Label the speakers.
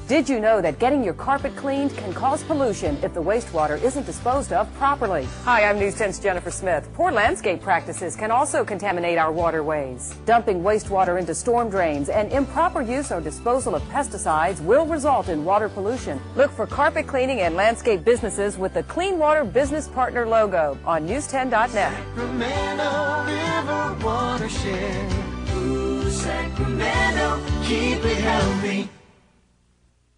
Speaker 1: Did you know that getting your carpet cleaned can cause pollution if the wastewater isn't disposed of properly? Hi, I'm News 10's Jennifer Smith. Poor landscape practices can also contaminate our waterways. Dumping wastewater into storm drains and improper use or disposal of pesticides will result in water pollution. Look for carpet cleaning and landscape businesses with the Clean Water Business Partner logo on news10.net.
Speaker 2: Sacramento River Watershed. Ooh, Sacramento, keep it healthy.